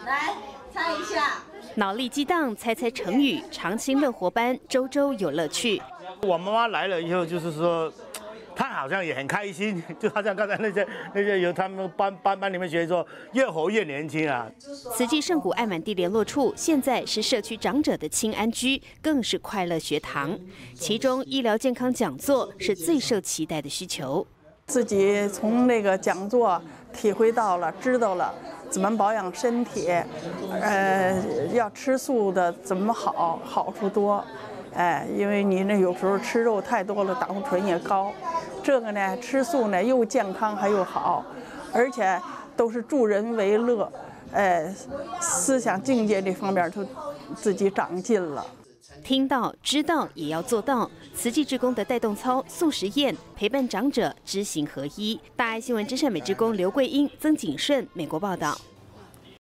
来猜一下。 脑力激荡，猜猜成语，常青乐活班，周周有乐趣。 我妈妈来了以后，就是说。 他好像也很开心，就好像刚才那些有他们班里面学说，越活越年轻啊。 慈济圣谷爱满地联络处现在是社区长者的亲安居，更是快乐学堂。其中医疗健康讲座是最受期待的需求。 自己从那个讲座体会到了，知道了怎么保养身体，要吃素的怎么好处多。 哎，因为你那有时候吃肉太多了，胆固醇也高。这个呢，吃素呢又健康还又好，而且都是助人为乐，思想境界这方面都自己长进了。 听到、知道也要做到。慈济志工的带动操、素食宴，陪伴长者知行合一。大爱新闻真善美志工刘桂英、曾景顺，美国报道。